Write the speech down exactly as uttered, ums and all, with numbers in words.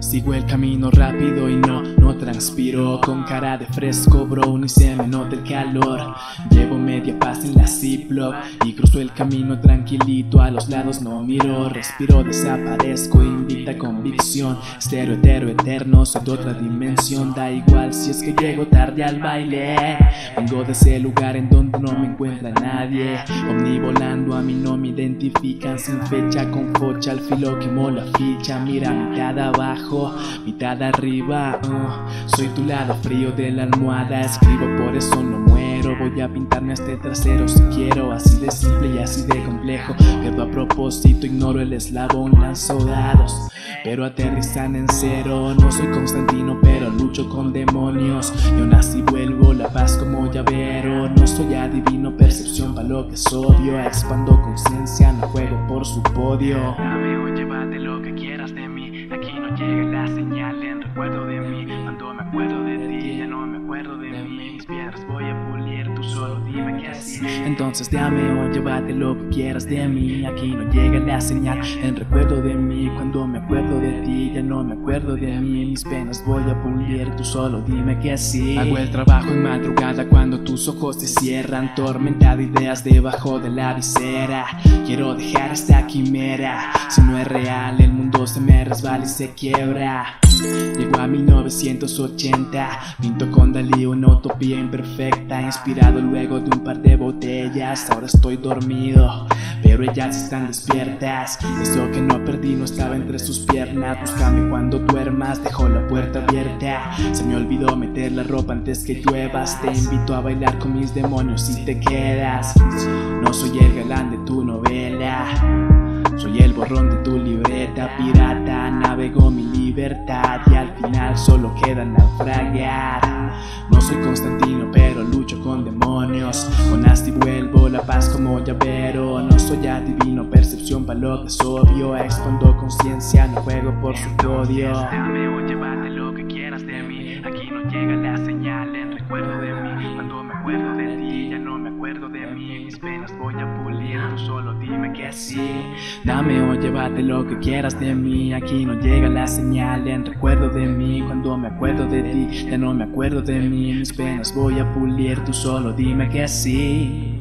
Sigo el camino rápido y no, no transpiro. Con cara de fresco, bro, ni se me nota el calor. Llevo media paz en la Ziploc y cruzo el camino tranquilito, a los lados no miro. Respiro, desaparezco, invicta convicción. Estero, hetero, eterno, soy de otra dimensión. Da igual si es que llego tarde al baile. Vengo de ese lugar en donde no me encuentra nadie. Omnivolando, a mí no me identifican. Sin fecha, con focha, al filo quemó la ficha. Mira, mitad abajo, mitad arriba, uh, soy tu lado frío de la almohada. Escribo, por eso no muero. Voy a pintarme este trasero si quiero. Así de simple y así de complejo. Pierdo a propósito, ignoro el eslabón. Lanzo dados, pero aterrizan en cero. No soy Constantino, pero lucho con demonios. Y aún así vuelvo la paz como llavero. No soy adivino, percepción para lo que es obvio. Expando conciencia, no juego por su podio. Dame o llévate lo que quieras de mí. Aquí no llega la señal en recuerdo de mí. Cuando me acuerdo de ti, ya no me acuerdo de mí. Mis piedras voy a pulir, tú solo dime que así. Entonces dame o llévate lo que quieras de mí. Aquí no llega la señal en recuerdo de mí. Cuando me acuerdo de ti, ya no me acuerdo de mí. Mis penas voy a pulir, tú solo dime que sí. Hago el trabajo en madrugada cuando tus ojos te cierran. Tormenta de ideas debajo de la visera. Quiero dejar esta quimera. Si no es real, el mundo se me resbala y se quiebra. Llego a mil novecientos ochenta, pinto con Dalí una utopía imperfecta. Inspirado luego de un par de botellas. Ahora estoy dormido, pero ellas están despiertas. Eso que no perdí no estaba entre sus piernas. Búscame cuando duermas, dejo la puerta abierta. Se me olvidó meter la ropa antes que lluevas. Te invito a bailar con mis demonios si te quedas. No soy el galán de tu novela, soy el borrón de tu libreta. Pirata, navego mi libertad y al final solo queda naufragar. No soy Constantino, pero lucho con demonios. Con Asti vuelvo la paz como llavero. No soy adivino, percepción para lo que es obvio. Expando conciencia, no juego por su podio. Dame o llévate lo que quieras de mí. Aquí no llega la señal en recuerdo de mí. Cuando me acuerdo de ti, ya no me acuerdo de mí. Mis penas voy a pulir, tú solo dime que sí. Dame o llévate lo que quieras de mí. Aquí no llega la señal en recuerdo de mí. Cuando me acuerdo de ti, ya no me acuerdo de mí. Mis penas voy a pulir, tú solo dime que sí.